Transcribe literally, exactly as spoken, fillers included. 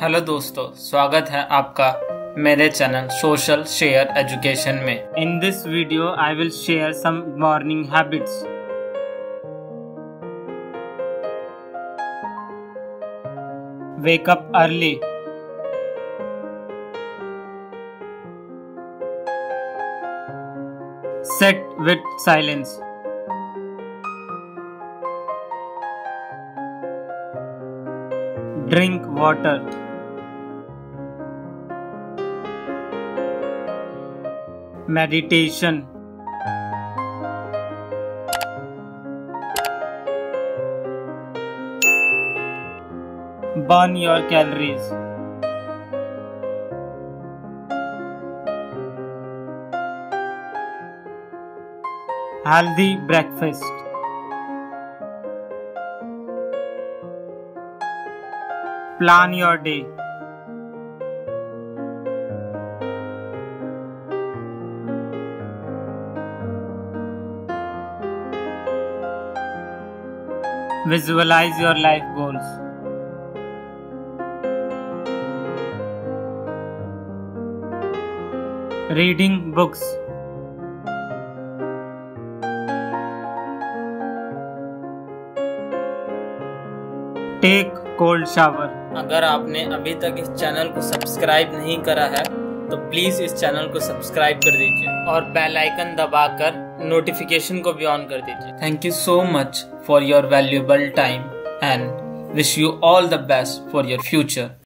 Hello दोस्तों, स्वागत है आपका मेरे चैनल सोशल शेयर एजुकेशन में। In this video I will share some morning habits. Wake up early, sit with silence, drink water, meditation, burn your calories, healthy breakfast, plan your day, visualize your life goals, reading books, take cold shower. अगर आपने अभी तक इस channel को subscribe नहीं करा है तो प्लीज इस चैनल को सब्सक्राइब कर दीजिए और बेल आइकन दबाकर नोटिफिकेशन को भी ऑन कर दीजिए। Thank you so much for your valuable time and wish you all the best for your future.